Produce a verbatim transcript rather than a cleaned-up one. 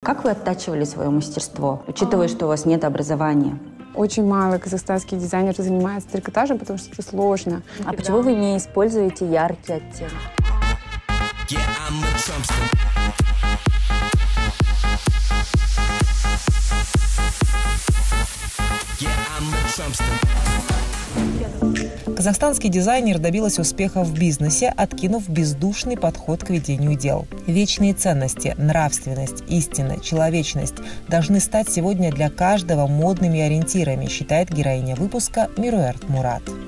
Как вы оттачивали свое мастерство, учитывая, что у вас нет образования? Очень мало казахстанских дизайнеров занимается трикотажем, потому что это сложно. А почему вы не используете яркие оттенки? Казахстанский дизайнер добилась успеха в бизнесе, откинув бездушный подход к ведению дел. Вечные ценности, нравственность, истина, человечность должны стать сегодня для каждого модными ориентирами, считает героиня выпуска Мируэрт Мурат.